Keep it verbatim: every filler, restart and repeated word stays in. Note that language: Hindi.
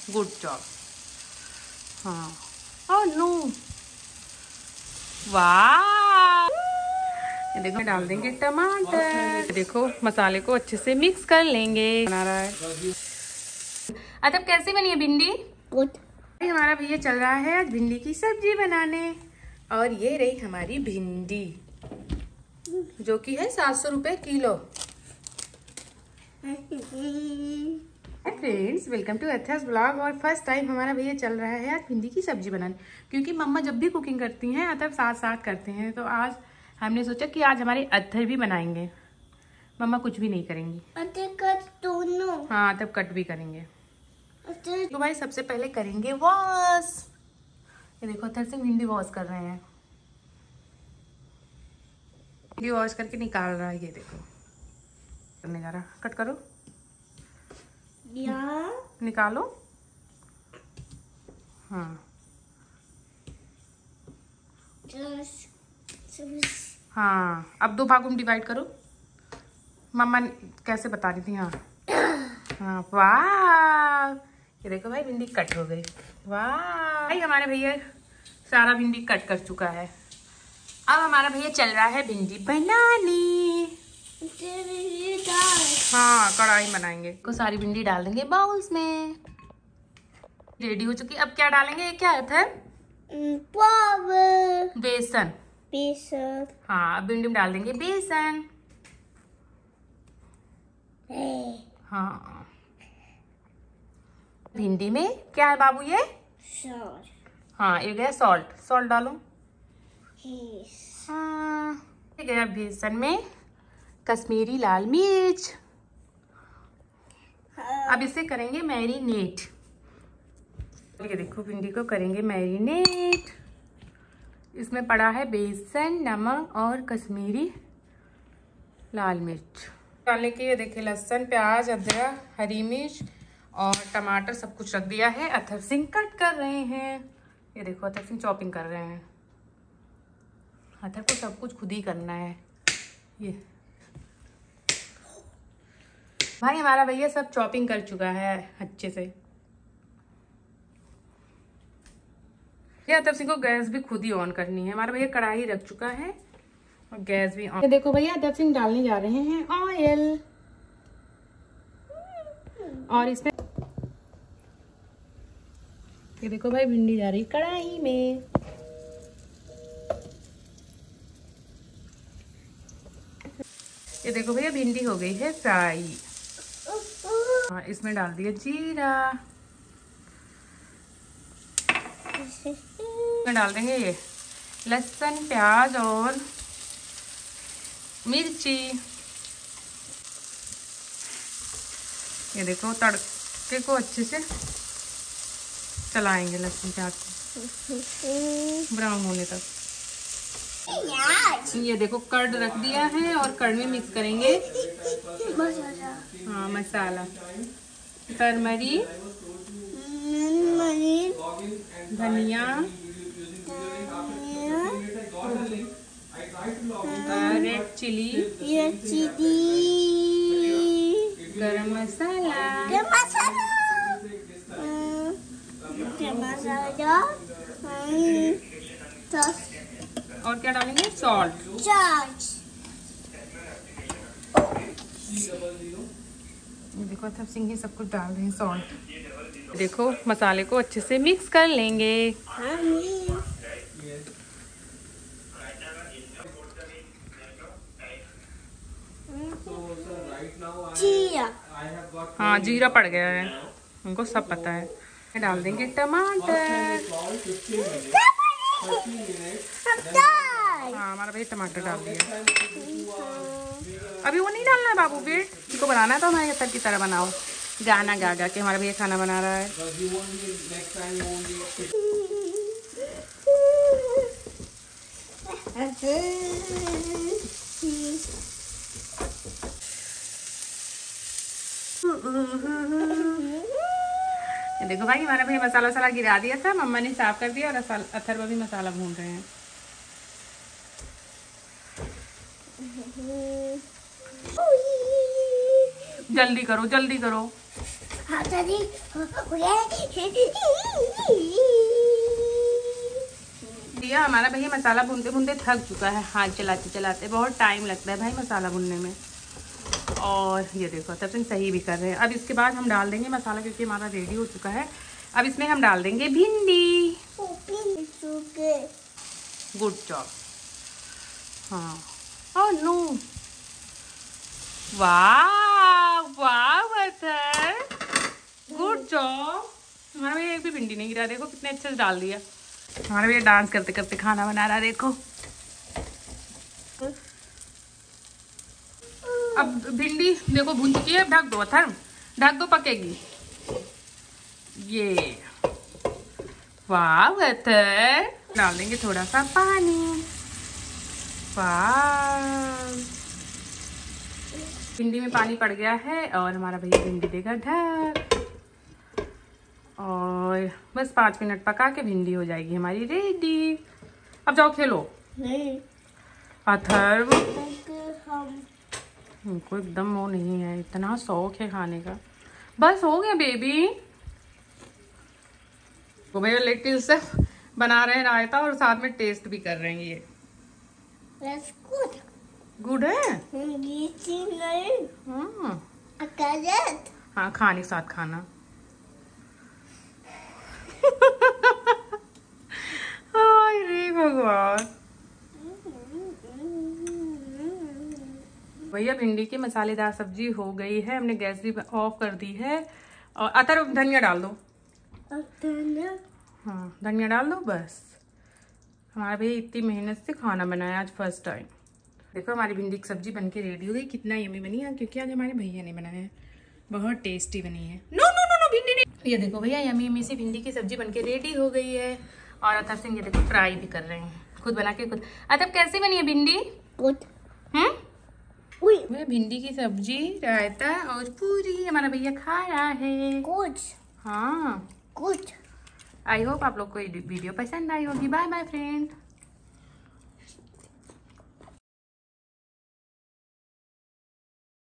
Good job. हाँ, ओह नो, वाह। देखो डाल देंगे टमाटर। देखो मसाले को अच्छे से मिक्स कर लेंगे। बना रहा है। अच्छा, कैसी बनी है भिंडी? गुड। हमारा भैया चल रहा है आज भिंडी की सब्जी बनाने। और ये रही हमारी भिंडी, जो कि है सात सौ रुपए किलो। फ्रेंड्स, वेलकम टू अथर्स ब्लॉग। और फर्स्ट टाइम हमारा भैया चल रहा है आज भिंडी की सब्जी बनाने, क्योंकि मम्मा जब भी कुकिंग करती हैं अथर साथ साथ करते हैं। तो आज हमने सोचा कि आज हमारे अथर भी बनाएंगे। मम्मा कुछ भी नहीं करेंगी। कट दोनों। हाँ, तब कट भी करेंगे। तो भाई सबसे पहले करेंगे वॉश। ये देखो अथर से भिंडी वॉश कर रहे हैं। भिंडी वॉश करके निकाल रहा है। ये देखो करने जा रहा। कट करो, निकालो। हाँ हाँ, अब दो भागों में डिवाइड करो। मम्मा कैसे बता रही थी। हाँ हाँ, वाह। ये देखो भाई भिंडी कट हो गई। वाह भाई, हमारे भैया सारा भिंडी कट कर चुका है। अब हमारा भैया चल रहा है भिंडी बनाने। हाँ, कढ़ाई बनाएंगे। को सारी भिंडी डाल देंगे बाउल्स में। रेडी हो चुकी। अब क्या डालेंगे? ये क्या है? बेसन। बेसन। हाँ, अब भिंडी में डाल देंगे बेसन। हाँ, भिंडी में क्या है बाबू? ये सॉल्ट। हाँ, ये गया सॉल्ट। सॉल्ट डालो। yes. हाँ, ये गया बेसन में कश्मीरी लाल मिर्च। अब इसे करेंगे मैरिनेट। ये देखो भिंडी को करेंगे मैरिनेट। इसमें पड़ा है बेसन, नमक और कश्मीरी लाल मिर्च। डालने के ये देखिए लहसुन, प्याज, अदरक, हरी मिर्च और टमाटर सब कुछ रख दिया है। अथर सिंह कट कर रहे हैं। ये देखो अथर सिंह चॉपिंग कर रहे हैं। अथर को सब कुछ खुद ही करना है। ये भाई हमारा भैया सब चॉपिंग कर चुका है अच्छे से। ये अथर सिंह को गैस भी खुद ही ऑन करनी है। हमारा भैया कढ़ाई रख चुका है और गैस भी ऑन। देखो भैया अथर सिंह डालने जा रहे हैं ऑयल। और इसमें ये देखो भाई भिंडी जा रही कढ़ाई में। ये देखो भैया भिंडी हो गई है फ्राई। हाँ, इसमें डाल दिया जीरा। इसमें डाल देंगे ये लहसुन, प्याज और मिर्ची। ये देखो तड़के को अच्छे से चलाएंगे लहसुन प्याज को ब्राउन होने तक। ये देखो कर्ड रख दिया है और कर्ड में मिक्स करेंगे मसाला। हाँ, मसाला, टर्मरी, धनिया, रेड चिली, चिली, गरम मसाला, गरम मसाला, गरम मसाला, और क्या डालेंगे? सॉल्ट। देखो अथर सिंह सब कुछ डाल रहे हैं सॉल्ट। देखो मसाले को अच्छे से मिक्स कर लेंगे। जीरा। हाँ, जीरा पड़ गया है, उनको सब पता है। डाल देंगे टमाटर। हाँ, हमारा भाई टमाटर डाल दिया। अभी वो नहीं डालना है बाबू, वेट इसको बनाना है तो हमारे अथर की तरह बनाओ। गाना गा गा के हमारा भैया खाना बना रहा है। देखो भाई हमारा भैया मसाला वसाला गिरा दिया था, मम्मा ने साफ कर दिया और अथर में भी मसाला भून रहे हैं। जल्दी करो जल्दी करो। दिया हमारा भैया मसाला भूनते भूनते थक चुका है, हाथ चलाते चलाते बहुत टाइम लगता है भाई मसाला भूनने में। और ये देखो तब सही भी कर रहे हैं। अब इसके बाद हम डाल देंगे मसाला क्योंकि हमारा रेडी हो चुका है। अब इसमें हम डाल देंगे भिंडी। Good job. हाँ ओह नो, वाह वाह अथर, गुड जॉब। हमारा भैया एक भी भिंडी नहीं गिरा, देखो कितने अच्छे से डाल दिया। हमारा भैया डांस करते करते खाना बना रहा, देखो। अब भिंडी देखो भून चुकी है, ढक दो अथर, ढक दो, पकेगी ये। वाह अथर, डाल देंगे थोड़ा सा पानी। वाह, भिंडी में पानी पड़ गया है और हमारा भैया भिंडी देगा ढक। और बस पाँच मिनट पका के भिंडी हो जाएगी हमारी रेडी। अब जाओ खेलो। नहीं अथर्व हमको एकदम वो नहीं है, इतना शौक है खाने का। बस हो गया बेबी। वो भैया लिटिल से बना रहे हैं रायता और साथ में टेस्ट भी कर रहे हैं। ये That's good. गुड है। हाँ। हाँ खाने के साथ खाना। अरे भगवान। भैया भिंडी की मसालेदार सब्जी हो गई है, हमने गैस भी ऑफ कर दी है। और अतर धनिया डाल दो। हाँ धनिया डाल दो बस। हमारा भैया इतनी मेहनत से खाना बनाया आज फर्स्ट टाइम। देखो हमारी भिंडी की सब्जी बनके रेडी हो गई। कितना यम्मी बनी है क्योंकि आज हमारे भैया ने बनाया है, बहुत टेस्टी बनी है। नो नो नो नो भिंडी नहीं। ये देखो भैया यम्मी यम्मी सी भिंडी की सब्जी बनके रेडी हो गई है। और अतर सिंह ये देखो फ्राई भी कर रहे हैं, खुद बना के खुद। अतः कैसी बनी है भिंडी? गुड। हम्म भिंडी की सब्जी, रायता और पूरी हमारा भैया खा रहा है। गुड। हाँ गुड। आई होप आप लोग को ये वीडियो पसंद आई होगी। Bye bye friend.